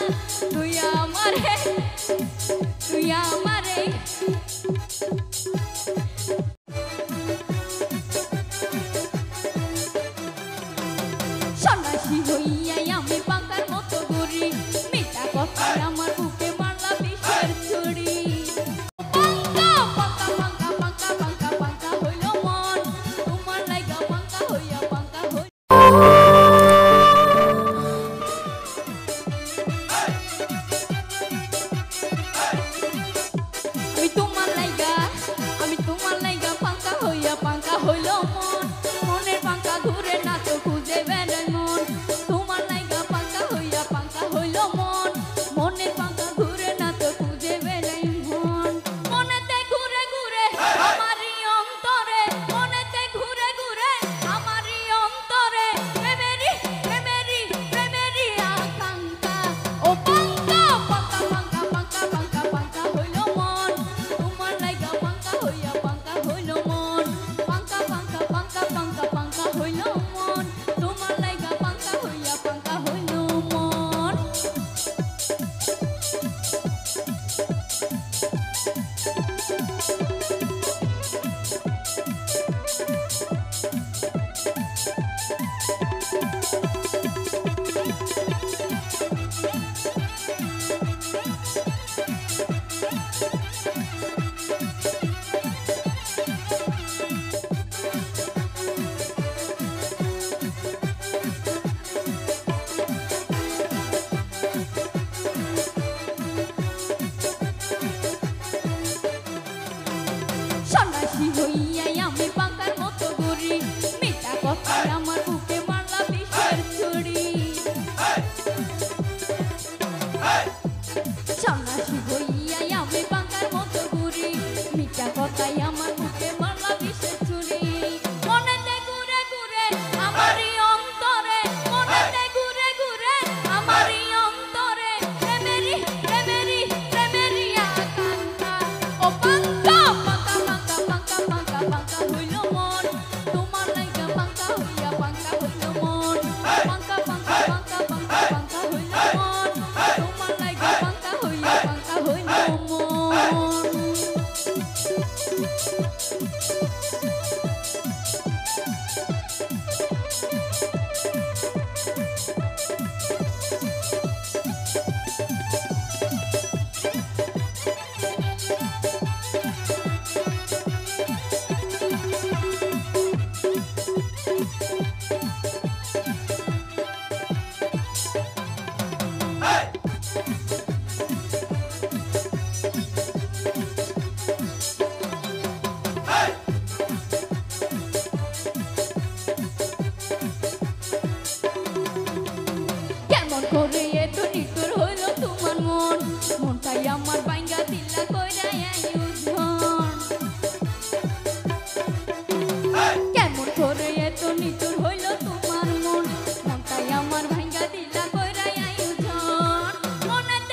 তুই আমারে তুই আমারে সন্ন্যাসী হইয়াই আমি পাঙ্কার মতো ঘুরি মিথ্যা কথায় আমার বুকে মারলা বিষের ছুরি পাঙ্কা পাঙ্কা পাঙ্কা পাঙ্কা পাঙ্কা পাঙ্কা হইল মন তোমার লাইগা পাঙ্কা হইয়া পাঙ্কা হইল আমি তোমার লাইগা পাঙ্কা হইয়া পাঙ্কা হইল মন মনের পাঙ্কা ঘুরে না তো খুঁজে বেড়াই মন তোমার লাইগা পাঙ্কা হইয়া পাঙ্কা হইল মন মনের পাঙ্কা ঘুরে না তো খুঁজে বেড়াই মন মনেতে ঘুরে ঘুরে আমারই অন্তরে মনেতে ঘুরে ঘুরে আমারই অন্তরে প্রেমেরই প্রেমেরই প্রেমেরই আকাঙ্ক্ষা ও পাঙ্কা পাঙ্কা পাঙ্কা পাঙ্কা পাঙ্কা পাঙ্কা হইল মন তোমার লাইগা পাঙ্কা হইয়া পাঙ্কা হইল মন পাঙ্কা পাঙ্কা পাঙ্কা পাঙ্কা পাঙ্কা হইল মন তোমার লাইগা পাঙ্কা হইয়া পাঙ্কা হইল মন সন্ন্যাসী হইয়াই আমি পাঙ্কার মতো ঘুরি মিথ্যা কথায় আমার বুকে মারলা বিষের ছুরি সন্ন্যাসী হইয়াই আমি পাঙ্কার মতো ঘুরি মিথ্যা কথায় আমার বুকে মারলা বিষের ছুরি মনেতে ঘুরে ঘুরে আমারই অন্তরে মনেতে ঘুরে ঘুরে আমারই অন্তরে প্রেমেরই প্রেমেরই প্রেমেরই আকাঙ্ক্ষা ও পাঙ্কা পাঙ্কা পাঙ্কা পাঙ্কা হইল মন তোমার লাইগা পাঙ্কা হইয়া পাঙ্কা হইল মন পাঙ্কা পাঙ্কা পাঙ্কা পাঙ্কা পাঙ্কা হইল মন তোমার লাইগা পাঙ্কা হইয়া পাঙ্কা হইল মন কেমন করে এত নিতুর হইল তোমার মন মনটাই আমার বাইঙ্গা দিল্লা কইরা আয়োজন কেমন করে এত নিতুর হইল তোমার মন মনটাই আমার ভাঙ্গা দিল্লা কইরা আয়োজন মনেতে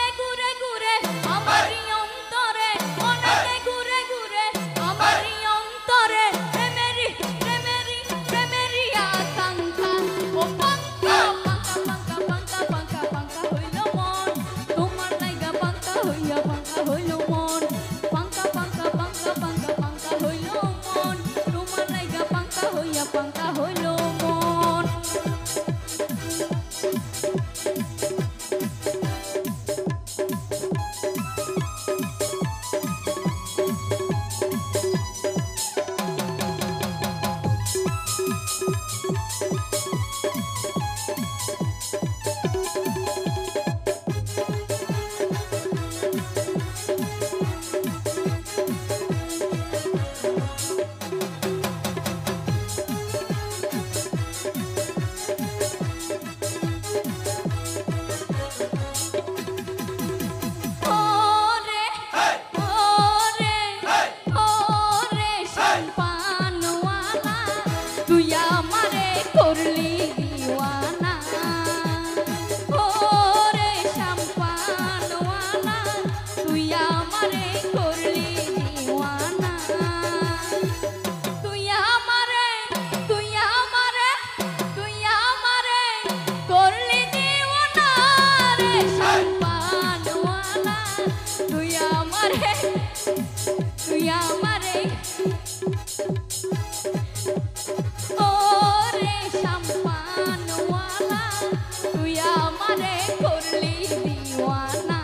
তুই আমারে করলি দিওয়ানা।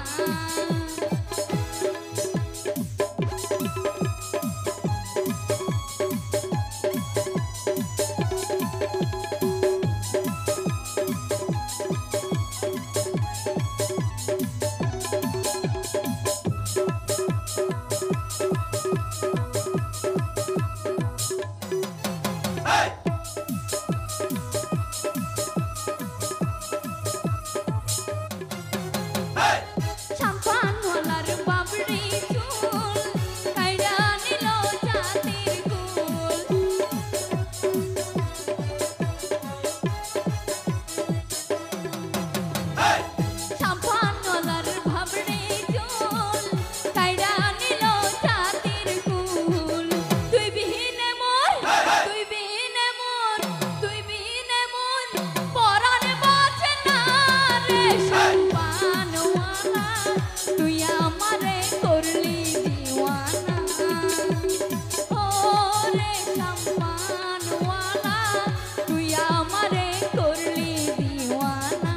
চাম্পানওয়ালার বাবরি চুল কাইড়া নিল জাতির কুল। চাম্পানওয়ালার বাবরি চুল কাইড়া নিল জাতির কুল। তুই বিহীনে মোর, তুই বিহীনে মোর, তুই বিহীনে মোর পরাণ বাঁচে না রে চাম্পানওয়ালা, তুই আমারে করলি দিওয়ানা। ও রে চাম্পানওয়ালা, তুই আমারে করলি দিওয়ানা।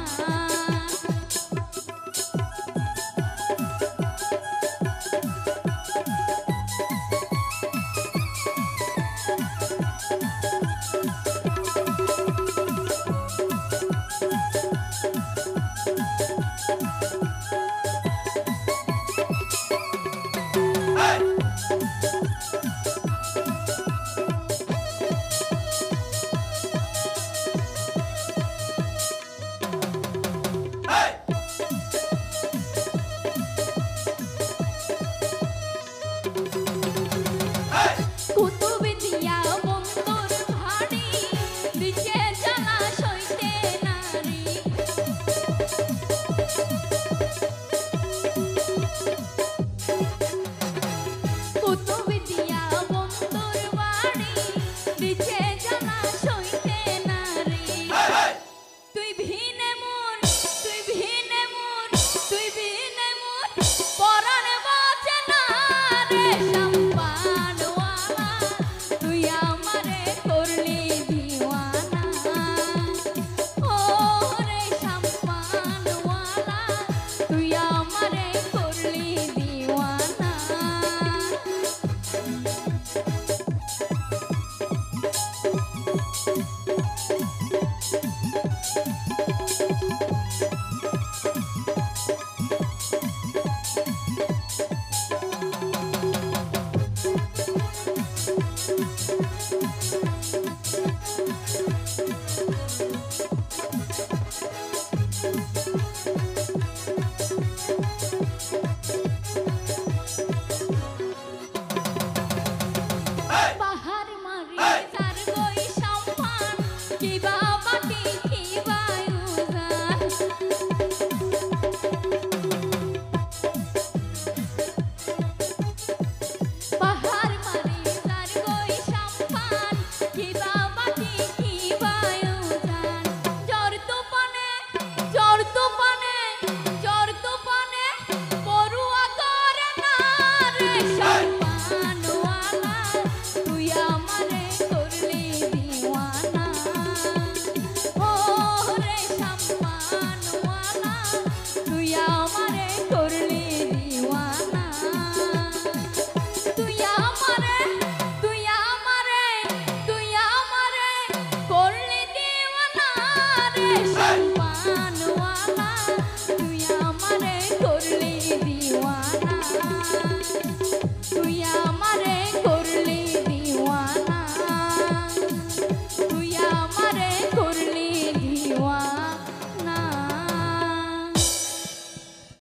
কুতুবদিয়া বন্দর ভাড়ি নিচে জলাশয়তে নারী। কুতুবদিয়া বন্দর ভাড়ি নিচে জলাশয়তে নারী। তুই ভিনে মোর, তুই ভিনে মোর, তুই ভিনে মোর পরাণ বাঁচে না রে চাম্পানওয়ালা, তুই আমারে করলি দিওয়ানা। ও রে চাম্পানওয়ালা, তুই আমারে করলি দিওয়ানা।